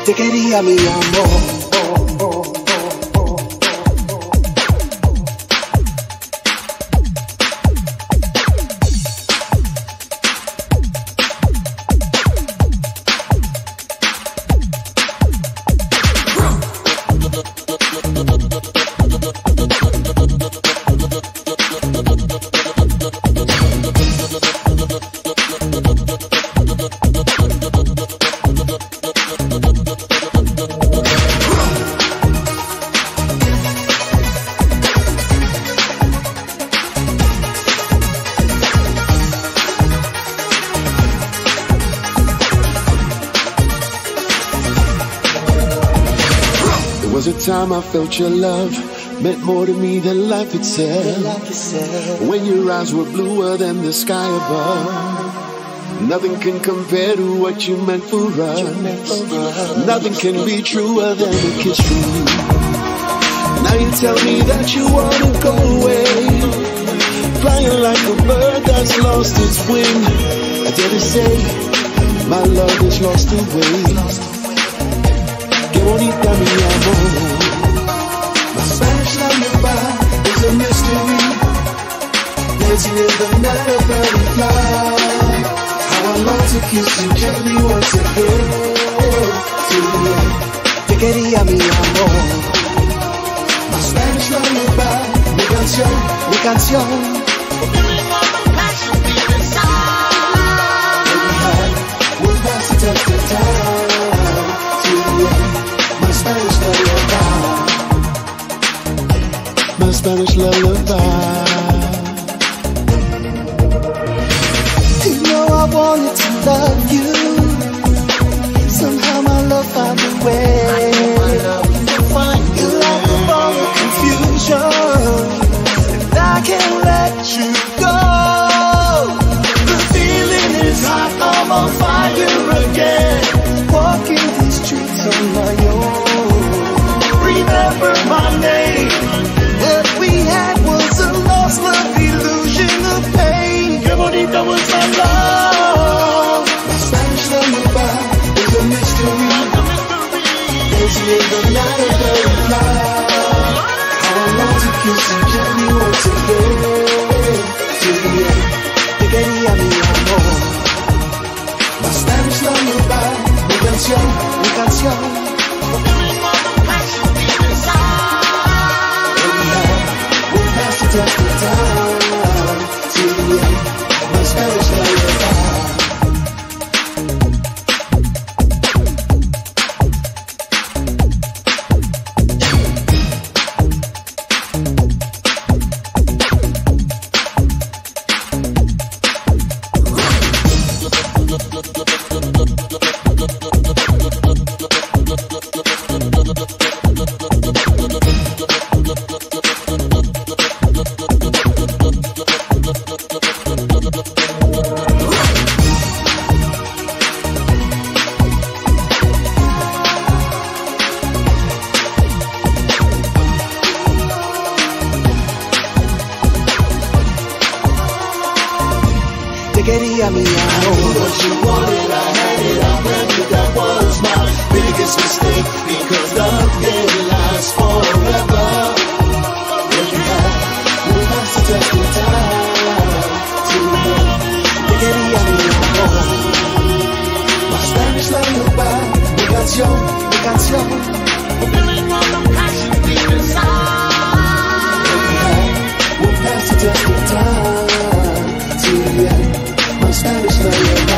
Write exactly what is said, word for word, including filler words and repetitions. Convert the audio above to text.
te quería mi amor. Time I felt your love meant more to me than life itself. When your eyes were bluer than the sky above, nothing can compare to what you meant for us. Nothing can be truer than a kiss from you. Now you tell me that you wanna go away, flying like a bird that's lost its wing. I dare to say my love is lost away. Que bonita mi amor. My Spanish lullaby is a mystery, dancing in the night of butterfly. How I long to kiss you gently once again. Te quería mi amor. My Spanish lullaby, mi canción, mi canción. Feeling all the passion deep inside. Every high, we'll pass the test of time. My Spanish lullaby, my Spanish lullaby. You know I wanted to love you. Somehow my love found a way. You like the ball of confusion, and I can't let you go. The feeling is hot, I'm on fire again. Walking these streets on my own. Remember my name. What we had was a lost love, illusion of pain. Que bonita was my love. My Spanish lullaby is a mystery, dancing in the night of butterfly. How I long to kiss you gently once again. Till the end, te quería mi amor. My Spanish lullaby, mi canción, mi canción. Feeling all the passion deep inside. Every night, we'll pass the test of time. Till the end, my Spanish lullaby. Quería mi amor. What you wanted, I had it. I read it, that was my biggest mistake, because love didn't last forever. What you had, we'll have to test the time. Te quería mi amor. My Spanish lullaby, mi canción, mi canción. Feeling all the passion deep inside. Every night, we'll pass the test of time. Till the end, my Spanish lullaby.